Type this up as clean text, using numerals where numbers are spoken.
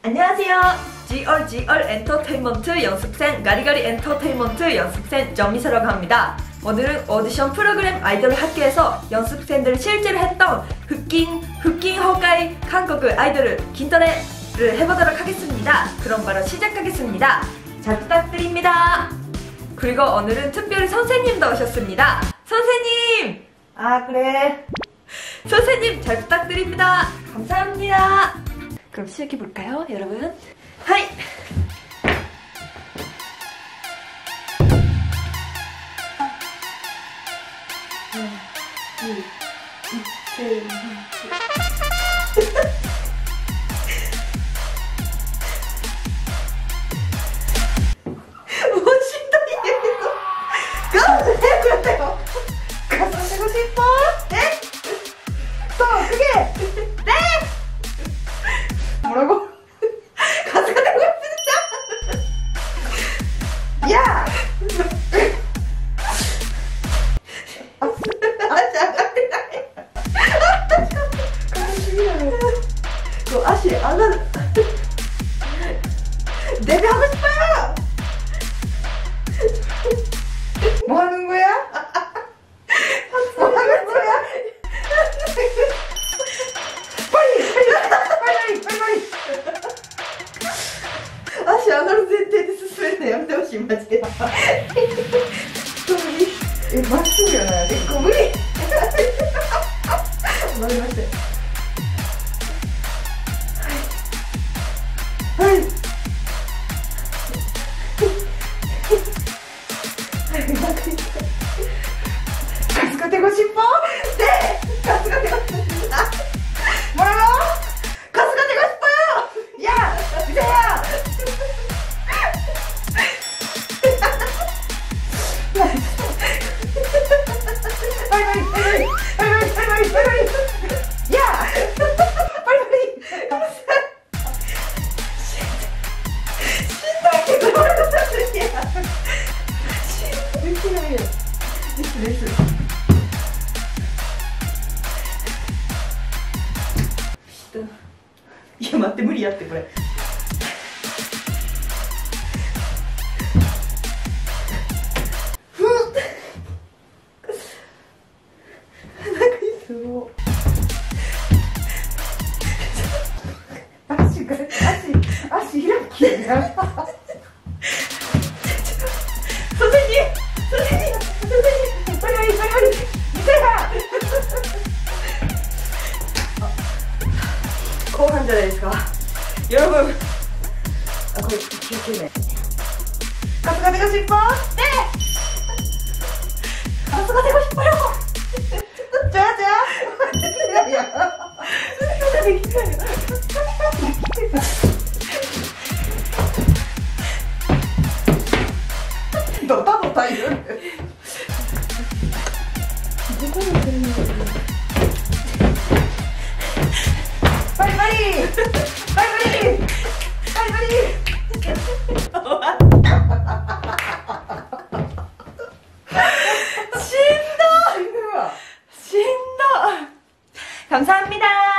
안녕하세요. GR 엔터테인먼트 연습생 가리가리 엔터테인먼트 연습생 정미서라고 합니다. 오늘은 오디션 프로그램 아이돌 학교에서 연습생들이 실제로 했던 흑긴 허가이 한국 아이돌 긴터레를 해보도록 하겠습니다. 그럼 바로 시작하겠습니다. 잘 부탁드립니다. 그리고 오늘은 특별히 선생님도 오셨습니다. 선생님! 아 그래. 선생님 잘 부탁드립니다. 감사합니다. 그럼 시작해볼까요 여러분? 하이! 뭔 신동이에요 이거? 가수 되고 가수 되고 싶어? 네? 더 크게! 네! 뭐라고? 가수가 되고 싶다! 야! 아씨 안 나. 데뷔하고 싶어요. 뭐 하는 거야? 뭐 하는 거야? 빨리. 아씨 안 하는 데進めてやめてほしいマジで。まっすぐやな。結構無理。わかりました。가수가 되고 싶어? 네! 가수가 되고 싶습니다. 뭐라고? 가수가 되고 싶어요! 야! 유세야! 빨리! 야! 빨리! 신나게 뭐라고 사람이야.レスいや待って無理やってこれ。すごい。足開きやな。後半じゃないですか。여러분これ9球目。가수가 되고 싶어? 네! 가수가 되고 싶어요! 좋아. 너다 이러네. 빨리! 신나! 감사합니다.